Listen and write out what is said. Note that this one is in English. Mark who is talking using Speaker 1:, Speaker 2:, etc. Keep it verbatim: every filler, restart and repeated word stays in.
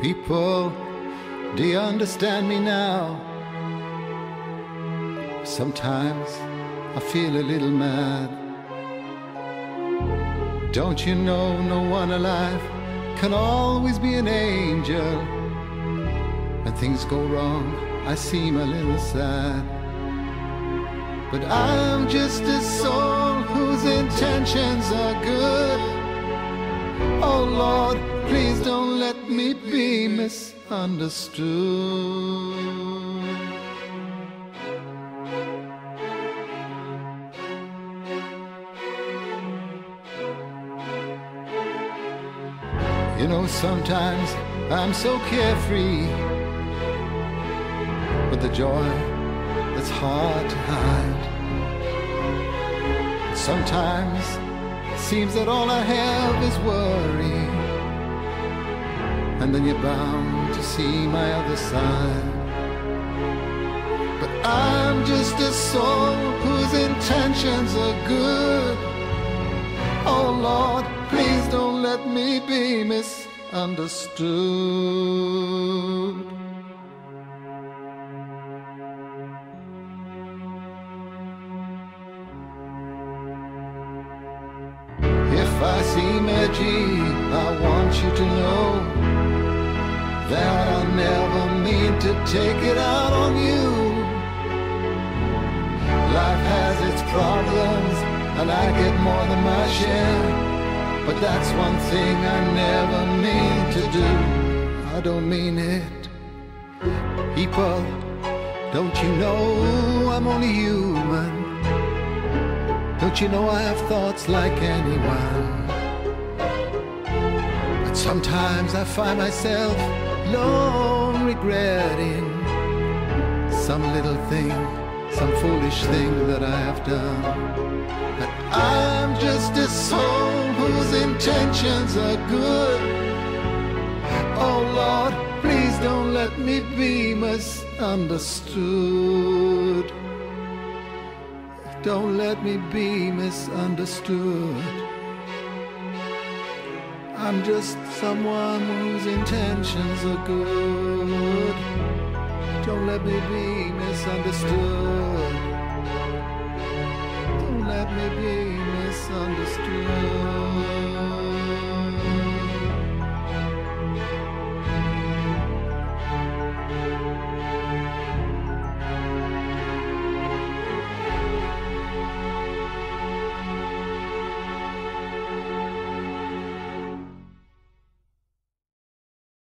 Speaker 1: People, do you understand me now? Sometimes I feel a little mad. Don't you know no one alive can always be an angel? When things go wrong, I seem a little sad. But I'm just a soul whose intentions are good. Oh Lord, please don't let me be misunderstood. You know, sometimes I'm so carefree with the joy that's hard to hide. Sometimes it seems that all I have is worry, and then you're bound to see my other side. But I'm just a soul whose intentions are good. Oh Lord, please don't let me be misunderstood. If I seem edgy, I want you to know that I never mean to take it out on you. Life has its problems, and I get more than my share. But that's one thing I never mean to do. I don't mean it. People, don't you know I'm only human? Don't you know I have thoughts like anyone? But sometimes I find myself alone regretting some little thing, some foolish thing that I have done. But I'm just a soul whose intentions are good. Oh Lord, please don't let me be misunderstood. Don't let me be misunderstood. I'm just someone whose intentions are good. Don't let me be misunderstood. Don't let me be misunderstood.